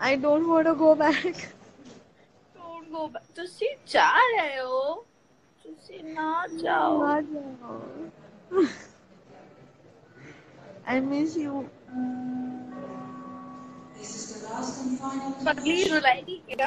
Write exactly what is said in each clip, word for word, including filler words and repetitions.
I don't want to go back. Don't go back. ਤੁਸੀਂ ਜਾ ਰਹੇ ਹੋ, ਤੁਸੀਂ ਨਾ ਜਾਓ। ना जाओ। I miss you. पगली रुलाएगी क्या?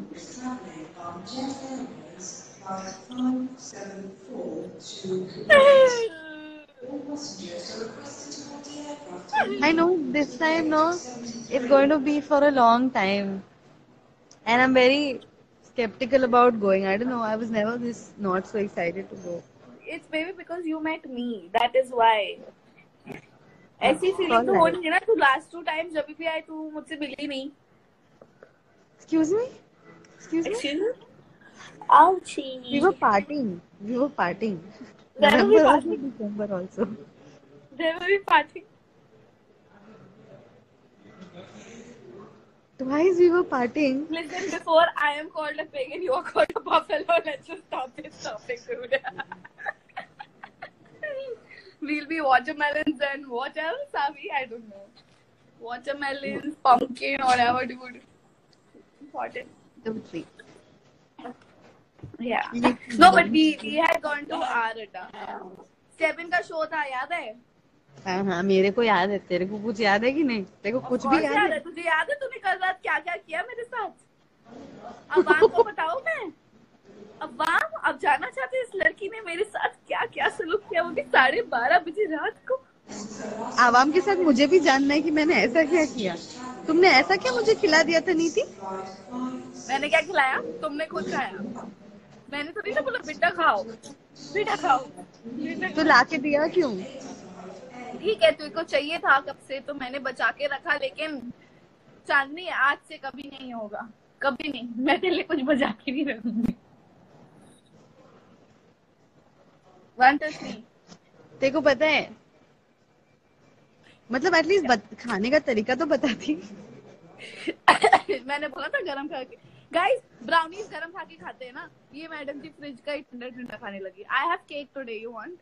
I know this time, no, it's going to be for a long time, and I'm very skeptical about going. I don't know. I was never this not so excited to go. It's maybe because you met me. That is why. ऐसी It's all feeling तो right. होनी है ना। तू last to time जब भी आई तू मुझसे मिली नहीं। Excuse me. Excuse me. Excuse me? Ouchie. We were partying. We were partying. There will be November also, party. December also. There will be party. Twice we were partying. Listen, before I am called a pig and you are called a buffalo, let's just stop this topic, dude. We'll be watermelons and what else are we? I don't know. Watermelons, pumpkin, whatever, dude. Important. Two, three. Yeah. No, but we we had gone to Arada. Seven का show था, याद है? हाँ हाँ मेरे को याद है। तेरे को कुछ याद है कि नहीं? तेरे को कुछ भी याद है? तुझे याद है तूने कल रात क्या क्या किया मेरे साथ? अवाम को बताओ मैं। अवाम अब जानना चाहते इस लड़की ने मेरे साथ क्या क्या सलूक किया, वो भी साढ़े बारह बजे रात को। आवाम के साथ मुझे भी जानना है कि मैंने ऐसा क्या किया। तुमने ऐसा क्या मुझे खिला दिया था नीति? मैंने क्या खिलाया? तुमने खुद खाया। मैंने तो नहीं ना बोला बेटा खाओ, बेटा खाओ। तो लाके दिया क्यों? ठीक है, तुझको चाहिए था कब से तो मैंने बचा के रखा, लेकिन चांदनी आज से कभी नहीं होगा, कभी नहीं। मैं तेरे लिए कुछ बचा के नहीं रखूंगी। One two three. तेरे को पता है, मतलब एटलीस्ट खाने का तरीका तो बताती। मैंने बोला था गरम खा के। गाइस ब्राउनीज गरम खा के खाते हैं ना। ये मैडम की फ्रिज का ही ठंडा ठंडा खाने लगी। I have cake today, you want?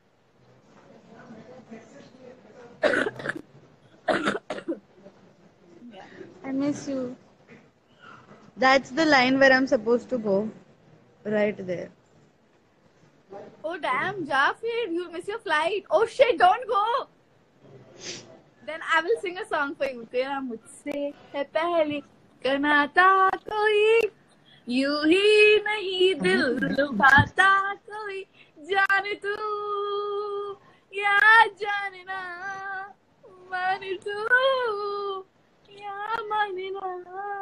I miss you. That's the line where I'm supposed to go. Right there. Oh damn, Jafir, you'll miss your flight. Oh shit, don't go. Then I will sing a song for you. तेरा मुझसे है पहले का नाता कोई, यूं ही नहीं दिल लुभाता कोई, जाने तू या जाने ना, माने तू या माने ना।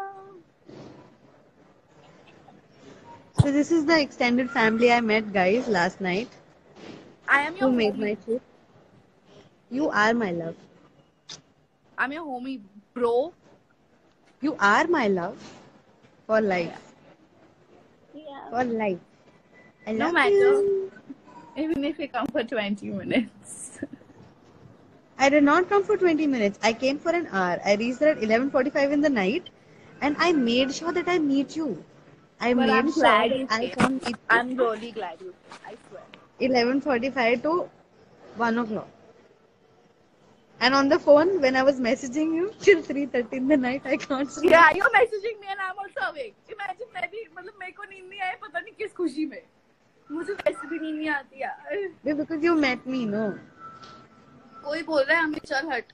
So this is the extended family I met, guys, last night. I am your Who made homie. my trip? You are my love. I'm your homie, bro. You are my love for life. Yeah. For life. I No love matter. you. Even if you come for twenty minutes. I did not come for twenty minutes. I came for an hour. I reached there at eleven forty-five in the night, and I made sure that I meet you. I But made I'm sure glad that you I came. come meet you. I'm really glad you came. I swear. eleven forty-five to one o'clock. And on the phone, when I was messaging you till three thirty in the night, I can't sleep. Yeah, you're messaging me and I'm also awake. Imagine मैं भी मतलब मेरे को नींद नहीं आई, पता नहीं किस खुशी में। मुझे वैसे भी नींद नहीं आती यार। Because you met me, no? कोई बोल रहा है हमें चल हट।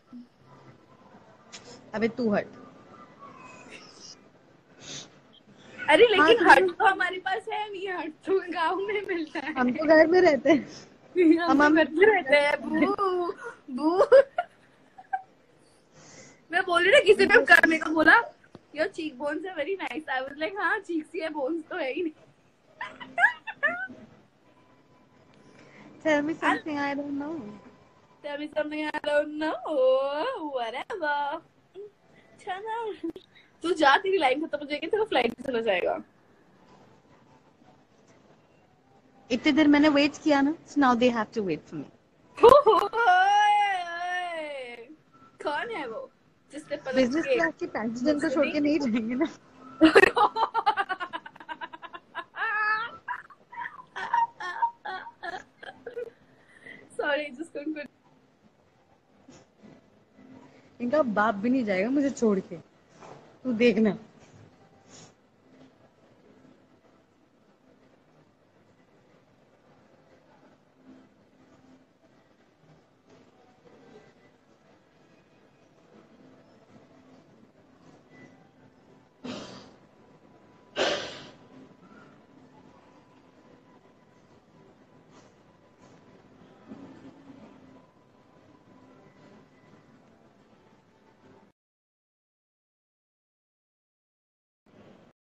अबे तू हट। अरे लेकिन हाँ, हट तो हमारे पास है नहीं, हट तो गाँव में मिलता है। हम तो घर में रहते हैं। हम तो घर में रहते हैं। बू बू। मैं बोल रही ना किसी ने करने को बोला, your cheek bones are very nice. I was like हाँ चीक्स ही है, बोन्स तो है ही नहीं। Tell me something I don't know. Tell me something I don't know. Whatever. चला। तू जा, तेरी लाइन खत्म हो जाएगी, तेरा फ्लाइट भी चला जाएगा। इतने देर मैंने वेट किया ना, so now they have to wait for me. कौन है वो? जिसने पलट बिजनेस के क्लास के पैसेंजर को छोड़ के नहीं जाएंगे ना। Sorry, just couldn't. इनका बाप भी नहीं जाएगा मुझे छोड़ के। तू देखना